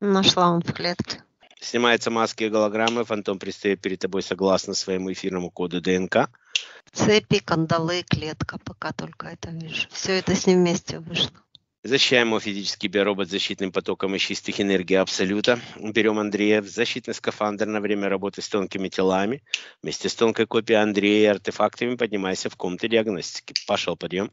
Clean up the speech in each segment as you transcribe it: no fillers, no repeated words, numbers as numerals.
Нашла он в клетке. Снимаются маски и голограммы, фантом предстает перед тобой согласно своему эфирному коду ДНК. Цепи, кандалы, клетка, пока только это вижу. Все это с ним вместе вышло. Защищаем его физический биоробот защитным потоком из чистых энергий Абсолюта. Берем Андрея в защитный скафандр на время работы с тонкими телами. Вместе с тонкой копией Андрея и артефактами поднимайся в комнату диагностики. Пошел, подъем.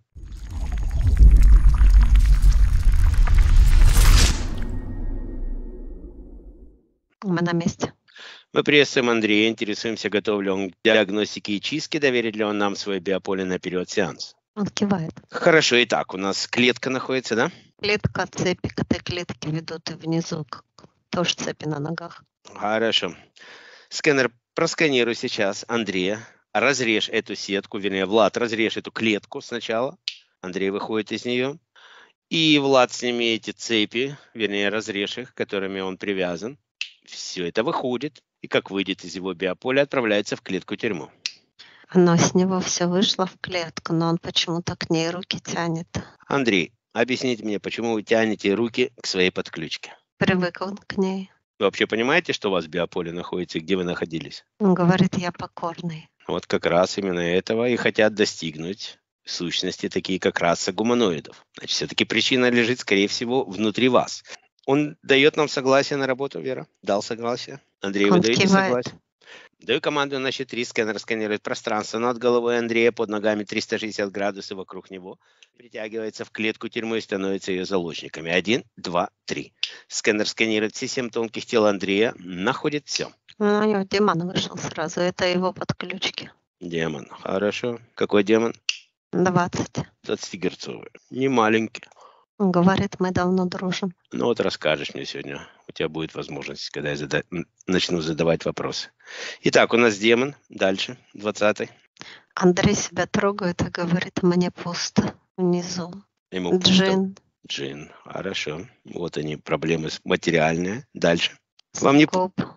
Мы на месте. Мы приветствуем Андрея, интересуемся, готов ли он к диагностике и чистке, доверит ли он нам свое биополе на период сеанса. Он кивает. Хорошо, итак, у нас клетка находится, да? Клетка, цепи, к этой клетке ведут и внизу тоже цепи на ногах. Хорошо. Сканер, просканируй сейчас Андрея, разрежь эту сетку, вернее, Влад, разрежь эту клетку сначала. Андрей выходит из нее. И, Влад, сними эти цепи, вернее, разрежь их, которыми он привязан. Все это выходит, и как выйдет из его биополя, отправляется в клетку-тюрьму. Оно с него все вышло в клетку, но он почему-то к ней руки тянет. Андрей, объясните мне, почему вы тянете руки к своей подключке? Привык он к ней. Вы вообще понимаете, что у вас в биополе находится и где вы находились? Он говорит, я покорный. Вот как раз именно этого и хотят достигнуть сущности, такие как раса гуманоидов. Значит, все-таки причина лежит, скорее всего, внутри вас. Он дает нам согласие на работу, Вера? Дал согласие? Андрей, вы Он даете кивает. согласие? Даю команду на счет 3. Сканер сканирует пространство над головой Андрея, под ногами 360 градусов вокруг него. Притягивается в клетку тюрьмы и становится ее заложниками. 1, 2, 3. Сканер сканирует все 7 тонких тел Андрея, находит все. У него демон вышел сразу. Это его подключки. Демон. Хорошо. Какой демон? 20. 20-герцовый. Не маленький. Он говорит, мы давно дружим. Ну вот расскажешь мне сегодня. У тебя будет возможность, когда я начну задавать вопросы. Итак, у нас демон. Дальше. 20-й. Андрей себя трогает и говорит, мне пусто внизу. Ему Джин. Джин. Хорошо. Вот они, проблемы материальные. Дальше. Вам не...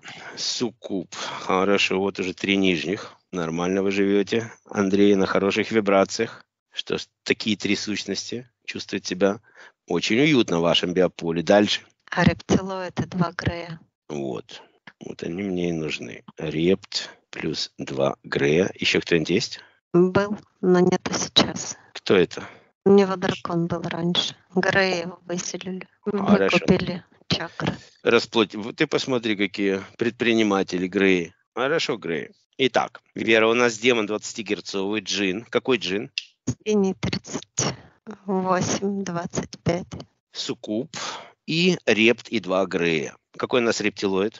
Суккуб. Хорошо. Вот уже 3 нижних. Нормально вы живете. Андрей на хороших вибрациях. Что ж, такие 3 сущности чувствуют себя очень уютно в вашем биополе. Дальше. А рептилоид и 2 Грея. Вот. Вот они мне и нужны. Репт плюс 2 Грея. Еще кто-нибудь есть? Был, но нету сейчас. Кто это? У него дракон был раньше. Грея его выселили. Выкупили чакры. Расплодь. Ты посмотри, какие предприниматели Греи. Хорошо, Греи. Итак, Вера, у нас демон 20-герцовый джин. Какой джин? Синий 38, 25. Суккуб и репт и 2 Грея. Какой у нас рептилоид?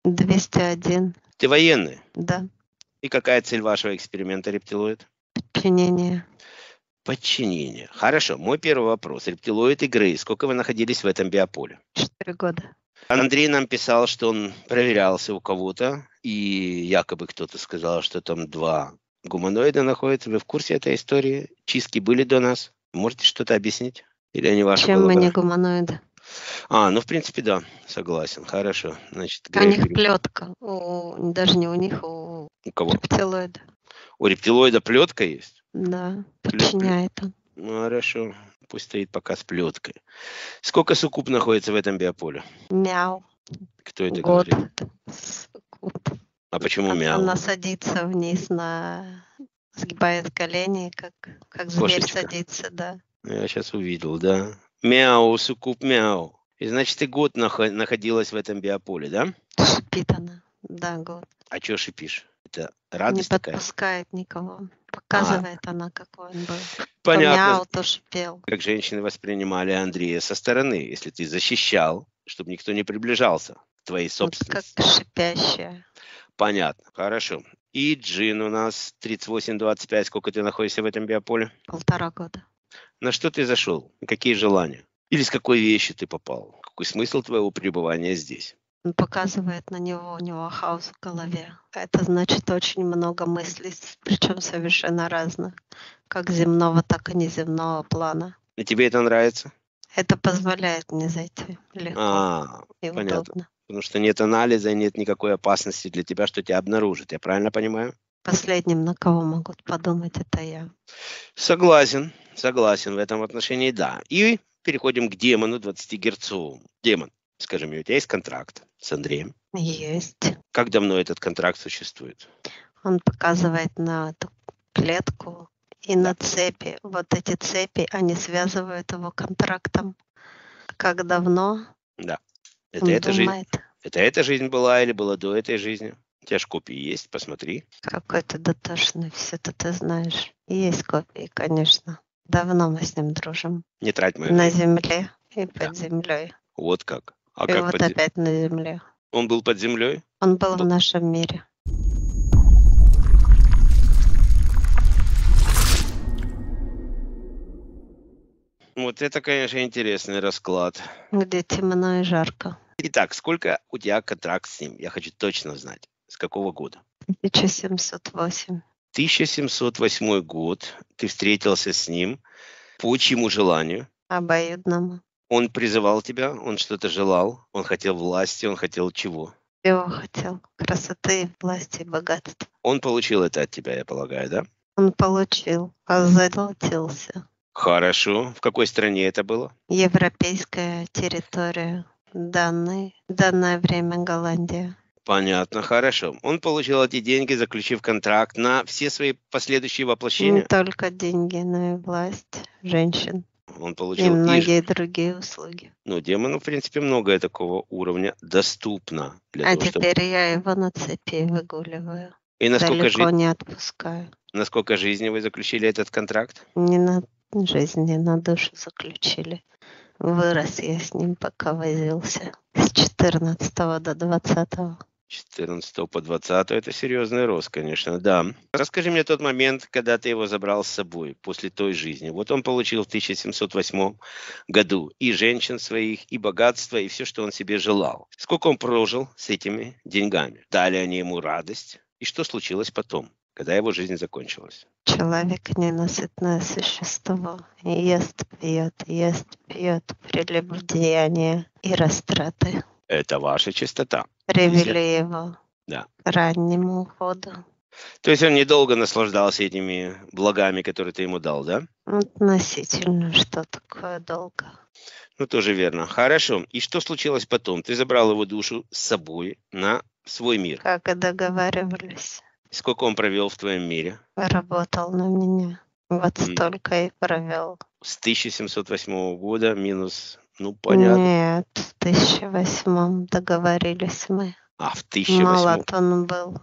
201. Ты военный? Да. И какая цель вашего эксперимента, рептилоид? Подчинение. Подчинение. Хорошо. Мой первый вопрос. Рептилоид и Грей. Сколько вы находились в этом биополе? 4 года. Андрей нам писал, что он проверялся у кого-то, и якобы кто-то сказал, что там 2 гуманоида находятся. Вы в курсе этой истории? Чистки были до нас? Можете что-то объяснить? Или они ваши Чем голова? мы не гуманоиды? Ну в принципе да, согласен. Хорошо. Значит, у них плетка. Даже не у них, у кого? Рептилоида. У рептилоида плетка есть? Да, подчиняет он. Ну хорошо. Пусть стоит пока с плеткой. Сколько суккуб находится в этом биополе? Мяу. Кто это год. говорит? Суккуб. А почему мяу? Она садится вниз сгибает колени, как зверь Кошечка. садится, да. Я сейчас увидел, да. Мяу, суккуб, мяу. И значит, ты год находилась в этом биополе, да? Шипит она, да, год. А что шипишь? Это радость не такая? подпускает никого. Показывает она, какой он был. Понятно. То мяу, то шипел. Как женщины воспринимали Андрея со стороны, если ты защищал, чтобы никто не приближался к твоей собственности. Вот как шипящая. Понятно, хорошо. И джин у нас 38-25. Сколько ты находишься в этом биополе? 1,5 года. На что ты зашел? Какие желания? Или с какой вещи ты попал? Какой смысл твоего пребывания здесь? Он показывает на него, у него хаос в голове. Это значит очень много мыслей, причем совершенно разных. Как земного, так и неземного плана. И тебе это нравится? Это позволяет мне зайти легко и понятно. удобно. Потому что нет анализа и нет никакой опасности для тебя, что тебя обнаружат. Я правильно понимаю? Последним, на кого могут подумать, это я. Согласен в этом отношении, да. И переходим к демону 20-герцовому. Демон, Скажи мне, у тебя есть контракт с Андреем? Есть. Как давно этот контракт существует? Он показывает на эту клетку и Да. на цепи. Вот эти цепи, они связывают его контрактом. Как давно Да. он Это жизнь. думает, Это эта жизнь была или была до этой жизни? У тебя же копии есть, посмотри. какой ты дотошный, все-то ты знаешь. Есть копии, конечно. Давно мы с ним дружим. Не трать мое На время. земле и Да. под землей. Вот как. А И как вот опять на земле. Он был под землей? Он был в Б- нашем мире. Вот это, конечно, интересный расклад. Где темно и жарко. Итак, сколько у тебя контракт с ним? Я хочу точно знать. С какого года? 1708. 1708 год. Ты встретился с ним. По чьему желанию? Обоюдному. Он призывал тебя, он что-то желал, он хотел власти, он хотел чего? Всего хотел. Красоты, власти и богатства. Он получил это от тебя, я полагаю, да? Он получил, озолотился. Хорошо. В какой стране это было? Европейская территория. Данное время Голландия. Понятно, хорошо. Он получил эти деньги, заключив контракт на все свои последующие Не воплощения. только деньги, но и власть, женщин Он и получил многие другие услуги. Ну, демону, в принципе, многое такого уровня доступно для А того, чтобы... теперь я его на цепи выгуливаю. И Далеко не отпускаю. насколько жизни вы заключили этот контракт? Не на жизни, на душу заключили. Вырос я с ним, пока возился. С 14 до 20. 14 по 20 это серьезный рост, конечно, да. Расскажи мне тот момент, когда ты его забрал с собой после той жизни. Вот он получил в 1708 году и женщин своих, и богатство, и все, что он себе желал. Сколько он прожил с этими деньгами? Дали они ему радость? И что случилось потом, когда его жизнь закончилась? Человек ненасытное существо. Ест, пьет, прелюбодеяние и растраты. Это ваша чистота. Привели его Да. к раннему уходу. То есть он недолго наслаждался этими благами, которые ты ему дал, да? Относительно, что такое долго. Ну, тоже верно. Хорошо. И что случилось потом? Ты забрал его душу с собой на свой мир. Как и договаривались. Сколько он провел в твоем мире? Работал на меня. Вот столько и провел. С 1708 года минус, ну, понятно. Нет, в 1008 договорились мы. А, в 1008. Молод он был.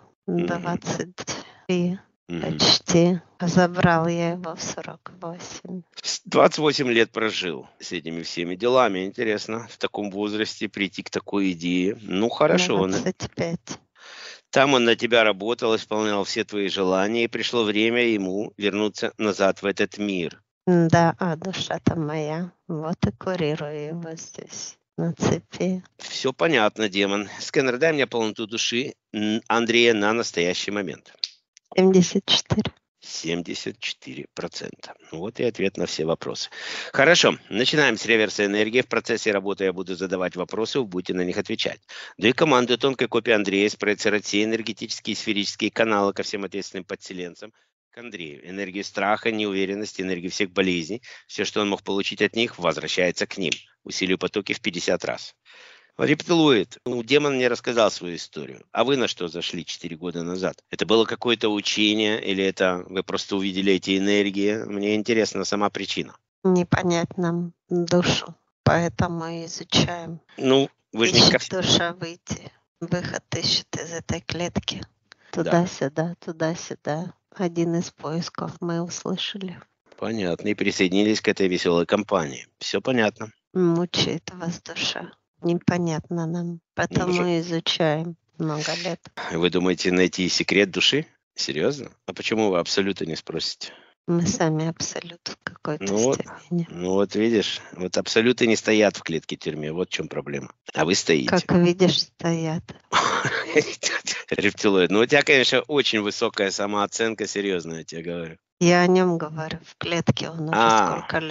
23 почти. Забрал я его в 48. 28 лет прожил с этими всеми делами. Интересно, в таком возрасте прийти к такой идее. Ну, хорошо. 25. Там он на тебя работал, исполнял все твои желания, и пришло время ему вернуться назад в этот мир. Да, а душа-то моя. Вот и курирую его здесь, на цепи. Все понятно, демон. Скэнер, дай мне полноту души Андрея на настоящий момент. 74. 74%. Вот и ответ на все вопросы. Хорошо, начинаем с реверса энергии. В процессе работы я буду задавать вопросы, вы будете на них отвечать. Даю команду тонкой копии Андрея спроецировать все энергетические и сферические каналы ко всем ответственным подселенцам. К Андрею. Энергию страха, неуверенности, энергию всех болезней. Все, что он мог получить от них, возвращается к ним. Усилию потоки в 50 раз. Рептилоид. Демон мне рассказал свою историю. А вы на что зашли 4 года назад? Это было какое-то учение или это вы просто увидели эти энергии? Мне интересна сама причина. Не понять нам душу, поэтому и изучаем. Ну, вы же не Ищет душа выйти. Выход ищет из этой клетки. Туда-сюда, туда-сюда. Один из поисков мы услышали. Понятно. И присоединились к этой веселой компании. Все понятно. Мучает вас душа. Непонятно нам. Потому изучаем много лет. Вы думаете найти секрет души? Серьезно? А почему вы абсолютно не спросите? Мы сами абсолют в какой-то степени. Ну вот видишь, вот абсолюты не стоят в клетке тюрьме. Вот в чем проблема. А вы стоите. Как видишь, стоят. Рептилоид. Ну у тебя, конечно, очень высокая самооценка, серьезно, я тебе говорю. Я о нем говорю. В клетке он уже сколько лет.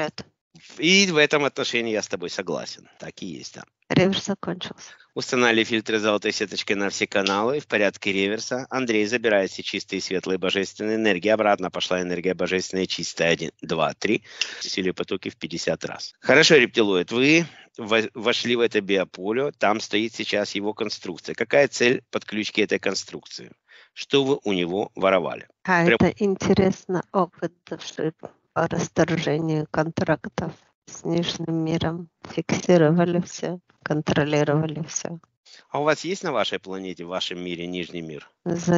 И в этом отношении я с тобой согласен. Так и есть, да. Реверс закончился. Установили фильтры золотой сеточкой на все каналы в порядке реверса. Андрей забирает все чистые, светлые, божественные энергии. Обратно пошла энергия божественная чистая. 1, 2, 3. Усилие потоки в 50 раз. Хорошо, рептилоид, вы вошли в это биополе. Там стоит сейчас его конструкция. Какая цель подключки этой конструкции? Что вы у него воровали? Это интересно, опыт души по расторжению контрактов с Нижним миром. Фиксировали все, контролировали все. А у вас есть на вашей планете, в вашем мире, Нижний мир? За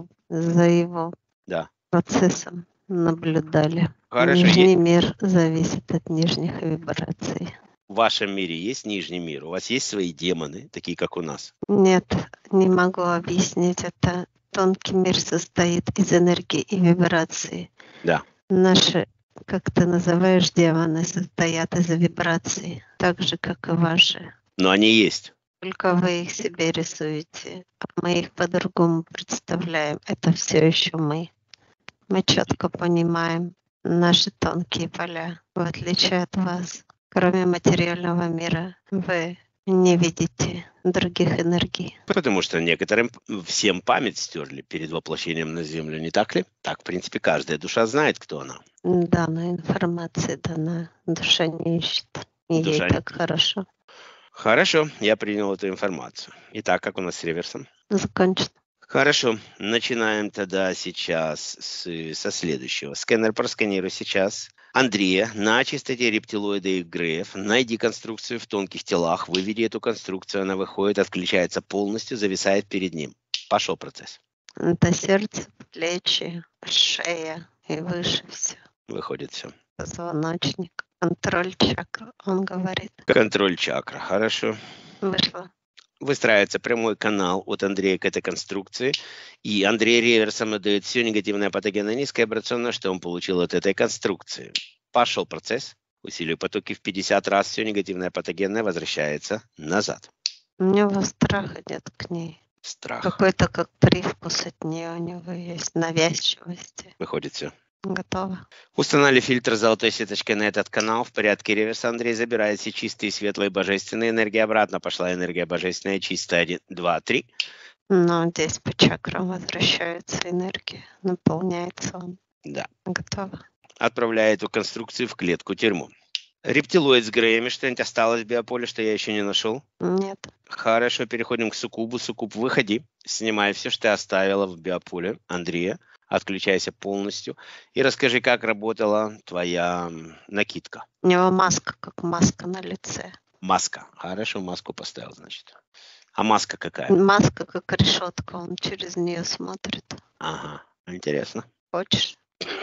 его Да. процессом наблюдали. Хорошо. Нижний мир зависит от нижних вибраций. В вашем мире есть Нижний мир? У вас есть свои демоны, такие как у нас? Нет, не могу объяснить это. Тонкий мир состоит из энергии и вибрации. Да. Наши, как ты называешь, демоны состоят из вибраций, так же, как и ваши. Но они есть. Только вы их себе рисуете, а мы их по-другому представляем. Это все еще мы. Мы четко понимаем наши тонкие поля, в отличие от вас. Кроме материального мира, вы не видите других энергий. Потому что некоторым всем память стерли перед воплощением на Землю, не так ли? Так, в принципе, каждая душа знает, кто она. Да, но информация дана, душа не ищет. И ей так хорошо. Хорошо, я принял эту информацию. Итак, как у нас с реверсом? Закончено. Хорошо, начинаем тогда сейчас со следующего. Сканер просканируй сейчас. Андрея, на частоте рептилоида и Греев, найди конструкцию в тонких телах, выведи эту конструкцию, она выходит, отключается полностью, зависает перед ним. Пошел процесс. Это сердце, плечи, шея и выше все. Выходит все. Позвоночник, контроль чакры, он говорит. Контроль чакра, хорошо. Вышло. Выстраивается прямой канал от Андрея к этой конструкции, и Андрей реверсом отдает все негативное патогенное низковибрационное, что он получил от этой конструкции. Пошел процесс, усилию потоки в 50 раз, все негативное патогенное возвращается назад. У него страха нет к ней. Страх. Какой-то как привкус от нее у него есть, навязчивости. Выходит все. Готово. Установили фильтр золотой сеточкой на этот канал. В порядке реверса Андрей забирает все чистые, светлые, божественные энергии. Обратно пошла энергия божественная чистая. 1, 2, 3. Но здесь по чакрам возвращается энергия. Наполняется он. Да. Готово. Отправляет эту конструкцию в клетку-тюрьму. Рептилоид с Греями. Что-нибудь осталось в биополе, что я еще не нашел? Нет. Хорошо, переходим к Суккубу. Суккуб, выходи. Снимай все, что ты оставила в биополе Андрея. Отключайся полностью. И расскажи, как работала твоя накидка. У него маска, как маска на лице. Маска. Хорошо, маску поставил, значит. А маска какая? Маска, как решетка, он через нее смотрит. Ага, интересно. Хочешь?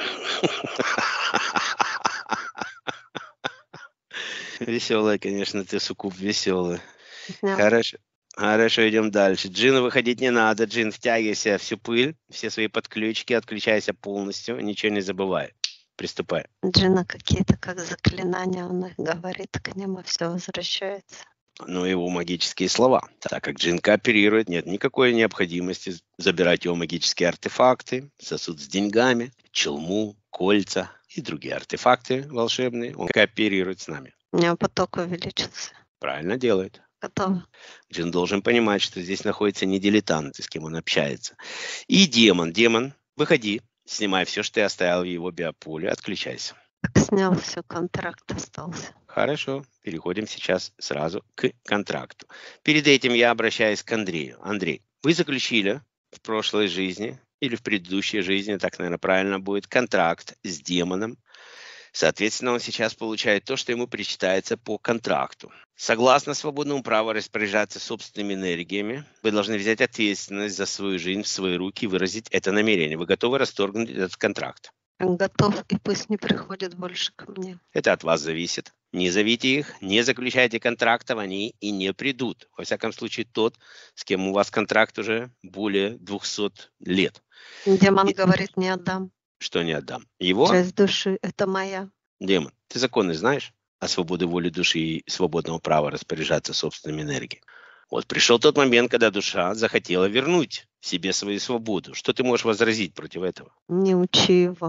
Веселая, конечно, ты, Суккуб, веселая. Снял. Хорошо, идем дальше. Джину выходить не надо. Джин, втягивайся всю пыль, все свои подключки, отключайся полностью, ничего не забывай. Приступай. Джина какие-то как заклинания, он их говорит, к нему все возвращается. Но его магические слова. Так как Джин кооперирует, нет никакой необходимости забирать его магические артефакты, сосуд с деньгами, челму, кольца и другие артефакты волшебные. Он кооперирует с нами. У него поток увеличился. Правильно делает. Готово. Джин должен понимать, что здесь находится не дилетант, с кем он общается. И демон. Демон, выходи, снимай все, что ты оставил в его биополе, отключайся. Так снял все, контракт остался. Хорошо, переходим сейчас сразу к контракту. Перед этим я обращаюсь к Андрею. Андрей, вы заключили в прошлой жизни или в предыдущей жизни, так, наверное, правильно будет, контракт с демоном. Соответственно, он сейчас получает то, что ему причитается по контракту. Согласно свободному праву распоряжаться собственными энергиями, вы должны взять ответственность за свою жизнь в свои руки и выразить это намерение. Вы готовы расторгнуть этот контракт? Готов, и пусть не приходит больше ко мне. Это от вас зависит. Не зовите их, не заключайте контрактов, они и не придут. Во всяком случае, тот, с кем у вас контракт уже более 200 лет. Демон говорит, не отдам. Что не отдам? Его? Часть души – это моя. Демон, ты законы знаешь о свободе воли души и свободного права распоряжаться собственными энергиями? Вот пришел тот момент, когда душа захотела вернуть себе свою свободу. Что ты можешь возразить против этого? Не учи его.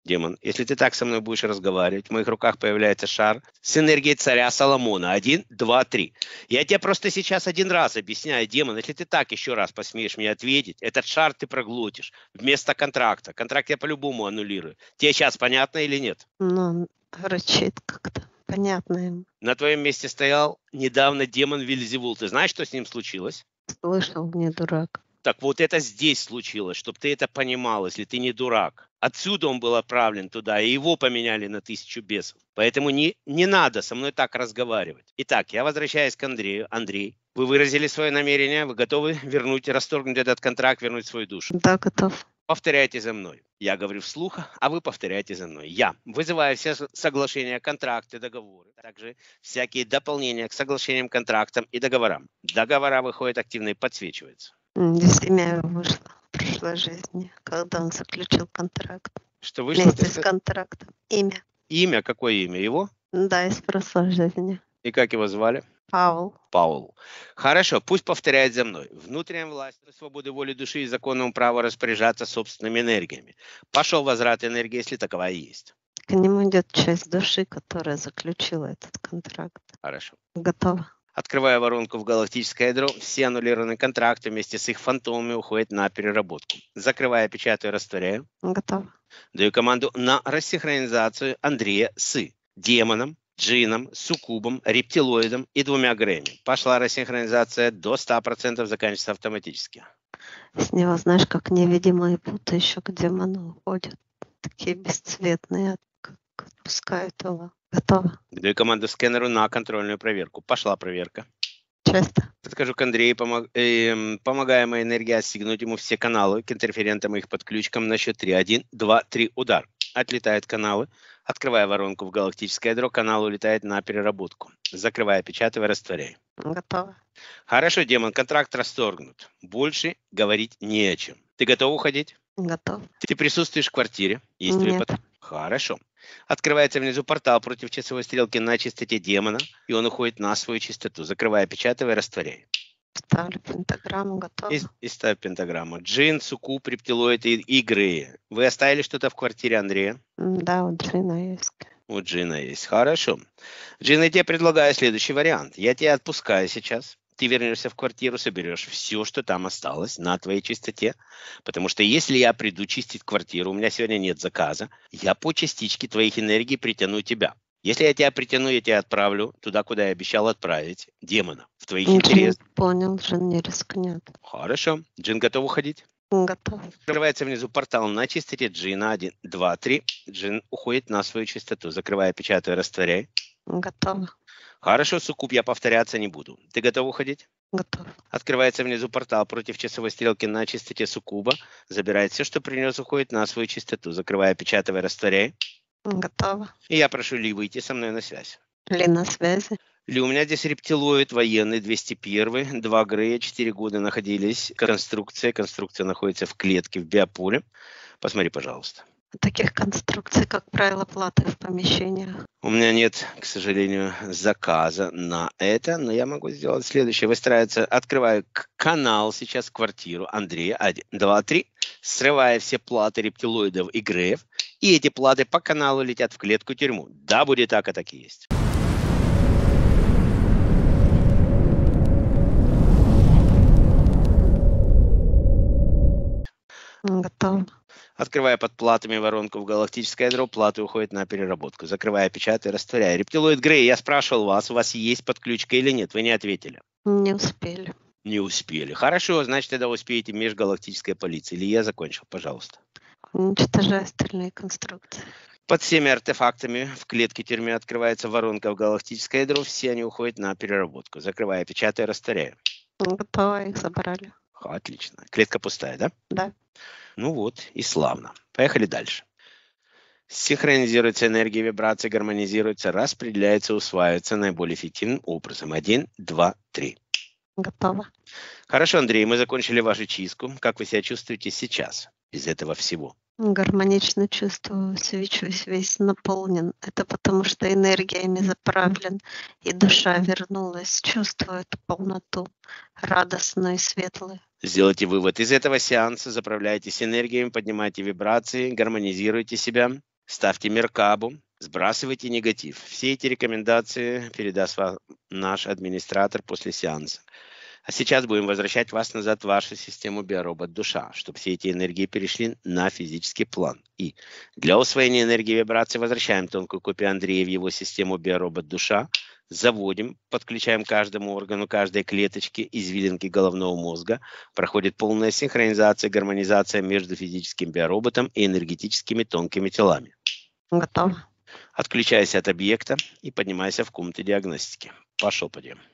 Демон, если ты так со мной будешь разговаривать, в моих руках появляется шар с энергией царя Соломона. 1, 2, 3. Я тебе просто сейчас один раз объясняю, демон, если ты так еще раз посмеешь мне ответить, этот шар ты проглотишь вместо контракта. Контракт я по-любому аннулирую. Тебе сейчас понятно или нет? Ну, рычит как-то. Понятно ему. На твоем месте стоял недавно демон Вельзевул. Ты знаешь, что с ним случилось? Слышал, не дурак. Так вот это здесь случилось, чтобы ты это понимал, если ты не дурак. Отсюда он был отправлен туда, и его поменяли на 1000 бесов. Поэтому не надо со мной так разговаривать. Итак, я возвращаюсь к Андрею. Андрей, вы выразили свое намерение, вы готовы вернуть, расторгнуть этот контракт, вернуть свою душу? Да, готов. Повторяйте за мной. Я говорю вслух, а вы повторяйте за мной. Я вызываю все соглашения, контракты, договоры, также всякие дополнения к соглашениям, контрактам и договорам. Договора выходят активно и подсвечиваются. Здесь имя его вышло в прошлой жизни, когда он заключил контракт. Что вышло? Вместе с контрактом. Имя. Имя? Какое имя? Его? Да, из прошлой жизни. И как его звали? Паул. Паул. Хорошо, пусть повторяет за мной. Внутренняя власть, свободы воли души и законному праву распоряжаться собственными энергиями. Пошел возврат энергии, если таковая есть. К нему идет часть души, которая заключила этот контракт. Хорошо. Готово. Открывая воронку в галактическое ядро, все аннулированные контракты вместе с их фантомами уходят на переработку. Закрывая, печатаю, растворяю. Готово. Даю команду на рассинхронизацию Андрея с демоном, джином, суккубом, рептилоидом и 2 грэми. Пошла рассинхронизация до 100%, заканчивается автоматически. С него, знаешь, как невидимые путы еще к демону уходят. Такие бесцветные, как отпускают его. Готово. Даю команду скэнеру на контрольную проверку. Пошла проверка. Часто. Подхожу к Андрею, помогая моей энергии отстегнуть ему все каналы к интерферентам и их подключкам на счет 3. 1, 2, 3, удар. Отлетают каналы. Открывая воронку в галактическое ядро, канал улетает на переработку. Закрывая, печатаю, растворяю. Готово. Хорошо, демон, контракт расторгнут. Больше говорить не о чем. Ты готов уходить? Готов. Ты присутствуешь в квартире? Есть Нет. Хорошо. Открывается внизу портал против часовой стрелки на частоте демона, и он уходит на свою частоту. Закрывая, печатаю, растворяю. Ставлю пентаграмму. Готово. И ставь пентаграмму. Джин, суккуб, рептилоид и Грея. Вы оставили что-то в квартире Андрея? Да, у Джина есть. У Джина есть. Хорошо. Джин, я тебе предлагаю следующий вариант. Я тебя отпускаю сейчас. Ты вернешься в квартиру, соберешь все, что там осталось на твоей чистоте. Потому что если я приду чистить квартиру, у меня сегодня нет заказа, я по частичке твоих энергий притяну тебя. Если я тебя притяну, я тебя отправлю туда, куда я обещал отправить, демона. В твоих интересах. Понял, Джин не рискнет. Хорошо. Джин готов уходить? Готов. Открывается внизу портал на чистоте Джина. 1, 2, 3. Джин уходит на свою чистоту. Закрывая, печатаю, растворяй. Готово. Хорошо, суккуб, я повторяться не буду. Ты готов уходить? Готов. Открывается внизу портал против часовой стрелки на чистоте суккуба. Забирает все, что принес, уходит на свою чистоту. Закрывая, печатывая, растворяй. Готово. И я прошу Ли выйти со мной на связь. Ли на связи. Ли, у меня здесь рептилоид военный 201, 2 Грея, 4 года находились. Конструкция находится в клетке, в биополе. Посмотри, пожалуйста. Таких конструкций, как правило, платы в помещениях. У меня нет, к сожалению, заказа на это, но я могу сделать следующее. Выстраивается, открываю канал сейчас в квартиру Андрея. 1, 2, 3. Срывая все платы рептилоидов и греев. И эти платы по каналу летят в клетку-тюрьму. Да, будет так, а так и есть. Готово. Открывая под платами воронку в галактическое ядро, платы уходят на переработку. Закрывая, печатаю, растворяю. Рептилоид Грей, я спрашивал вас, у вас есть подключка или нет? Вы не ответили. Не успели. Не успели. Хорошо, значит, тогда успеете межгалактическая полиция. Или я закончил, пожалуйста. Уничтожая остальные конструкции. Под всеми артефактами в клетке тюрьмы открывается воронка в галактическое ядро. Все они уходят на переработку. Закрывая, печатаю, растворяю. Готово, их забрали. Отлично. Клетка пустая, да? Да. Ну вот, и славно. Поехали дальше. Синхронизируется энергия, вибрации, гармонизируется, распределяется, усваивается наиболее эффективным образом. 1, 2, 3. Готово. Хорошо, Андрей, мы закончили вашу чистку. Как вы себя чувствуете сейчас из этого всего? Гармонично чувствую, свечусь, весь наполнен. Это потому, что энергиями заправлен, и душа вернулась. Чувствую эту полноту, радостную и светлую. Сделайте вывод из этого сеанса, заправляйтесь энергиями, поднимайте вибрации, гармонизируйте себя. ставьте меркабу, сбрасывайте негатив. Все эти рекомендации передаст вам наш администратор после сеанса. А сейчас будем возвращать вас назад в вашу систему биоробот-душа, чтобы все эти энергии перешли на физический план. И для усвоения энергии вибрации возвращаем тонкую копию Андрея в его систему биоробот-душа, заводим, подключаем каждому органу, каждой клеточке извилинки головного мозга, проходит полная синхронизация, гармонизация между физическим биороботом и энергетическими тонкими телами. Готово. Отключайся от объекта и поднимайся в комнату диагностики. Пошел, подъем.